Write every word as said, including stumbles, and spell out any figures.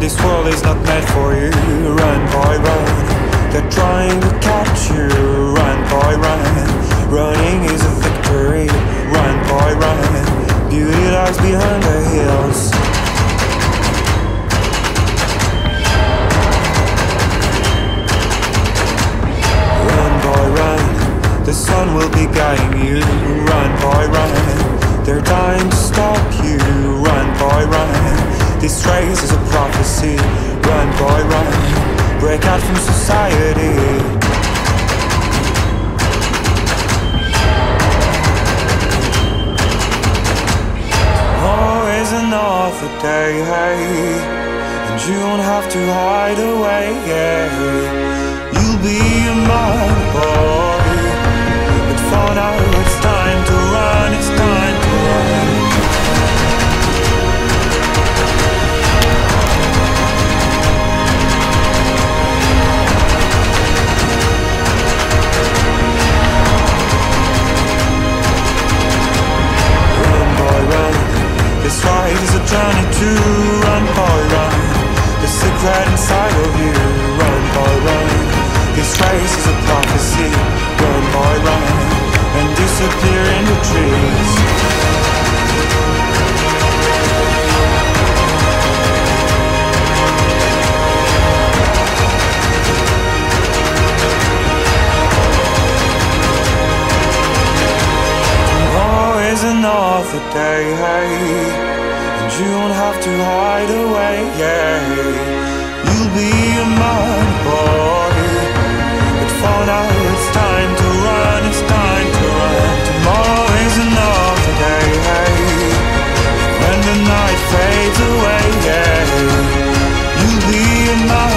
this world is not meant for you. Run, boy, run. They're trying to catch you. Run, boy, run. Running is a victory. Run, boy, run. Beauty lies behind the hills. Run, boy, run. The sun will be guiding you. Run, boy, run. They're dying to stop you. Run, boy, run. This race is a prophecy. Run, boy, run. Break out from society. Always another day, hey, and you don't have to hide away, yeah. You'll be a man, boy, but for now it's time to run, it's time to run. This ride is a journey to run, boy, run. The secret inside of you, run, boy, run. This race is a prophecy, run, boy, run. And disappear in the trees. Tomorrow is another day, hey, and you don't have to hide away, yeah. You'll be a man, boy, but for now it's time to run, it's time to run. Tomorrow is another day, hey, when the night fades away, yeah. You'll be a man.